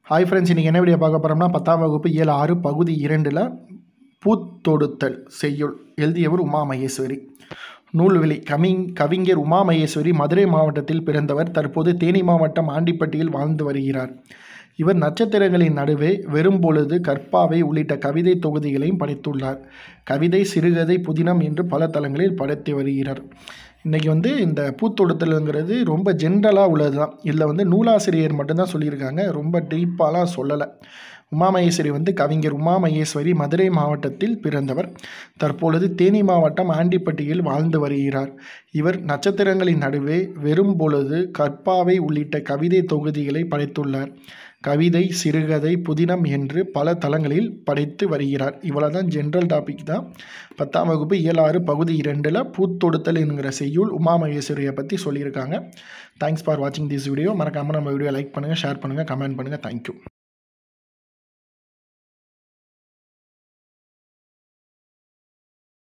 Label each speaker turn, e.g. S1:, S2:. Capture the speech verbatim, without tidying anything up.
S1: Hi friends, இன்றைக்கி என்ன video பார்க்க போகிறோம்னா பத்தாம் வகுப்பு இயல் ஆறு பகுதி இரண்டில் பூத்தொடுத்தல் செய்யுள். எழுதியவர் உமா மகேஸ்வரி. நூல்வெளி. கவிங் கவிஞர் உமா மகேஸ்வரி மதுரை மாவட்டத்தில் பிறந்தவர். தற்போது தேனி மாவட்டம் ஆண்டிப்பட்டியில் வாழ்ந்து வருகிறார். இவர் நட்சத்திரங்களின் நடுவே, வெறும்பொழுது, கற்பாவை உள்ளிட்ட கவிதை தொகுதிகளையும் படைத்துள்ளார். கவிதை, சிறுகதை, புதினம் என்று பல தளங்களில் படைத்து வருகிறார். இன்றைக்கி வந்து இந்த பூத்தொடுத்தல்ங்கிறது ரொம்ப ஜென்ரலாக உள்ளது தான். இதில் வந்து நூலாசிரியர் மட்டும்தான் சொல்லியிருக்காங்க, ரொம்ப டீப்பாலாம் சொல்லலை. உமா மகேஸ்வரி வந்து கவிஞர் உமா மகேஸ்வரி மதுரை மாவட்டத்தில் பிறந்தவர். தற்பொழுது தேனி மாவட்டம் ஆண்டிப்பட்டியில் வாழ்ந்து வருகிறார். இவர் நட்சத்திரங்களின் நடுவே, வெறும்பொழுது, கற்பாவை உள்ளிட்ட கவிதை தொகுதிகளை படைத்துள்ளார். கவிதை, சிறுகதை, புதினம் என்று பல தளங்களில் படைத்து வருகிறார். இவ்வளோ தான் ஜென்ரல் டாபிக் தான். பத்தாம் வகுப்பு இயல் ஆறு பகுதி இரண்டில் பூத்தொடுத்தல் என்கிற செய்யுள் உமா மகேஸ்வரியை பற்றி சொல்லியிருக்காங்க. தேங்க்ஸ் ஃபார் வாட்சிங் திஸ் வீடியோ. மறக்காமல் நம்ம வீடியோ லைக் பண்ணுங்கள், ஷேர் பண்ணுங்கள், கமெண்ட் பண்ணுங்கள். தேங்க்யூ.